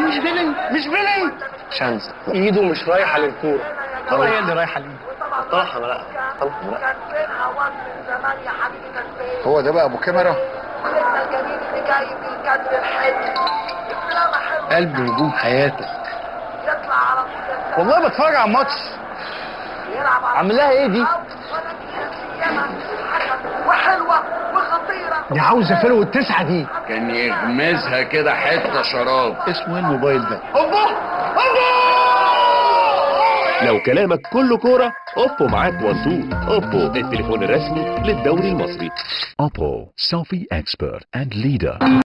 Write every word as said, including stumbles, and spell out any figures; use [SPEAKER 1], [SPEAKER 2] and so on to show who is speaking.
[SPEAKER 1] مش بيلين مش بيلين
[SPEAKER 2] شانز
[SPEAKER 1] ايده مش رايحه للكوره،
[SPEAKER 2] هو
[SPEAKER 1] هي اللي رايحه ليه.
[SPEAKER 2] طرحها بقى طرحها بقى.
[SPEAKER 3] هو ده بقى ابو كاميرا.
[SPEAKER 1] قلب نجوم حياتك. والله بتفرج على الماتش. عامل لها ايه دي؟
[SPEAKER 4] وحلوه وخطيره
[SPEAKER 1] دي عاوزه فلو التسعه دي.
[SPEAKER 5] كان يغمزها كده حته شراب.
[SPEAKER 1] اسمه ايه الموبايل ده؟
[SPEAKER 5] اوبا اوبا.
[SPEAKER 6] لو كلامك كله كورة اوبو معاك وصول. اوبو التليفون الرسمي للدوري المصري.
[SPEAKER 7] Oppo, selfie expert and leader.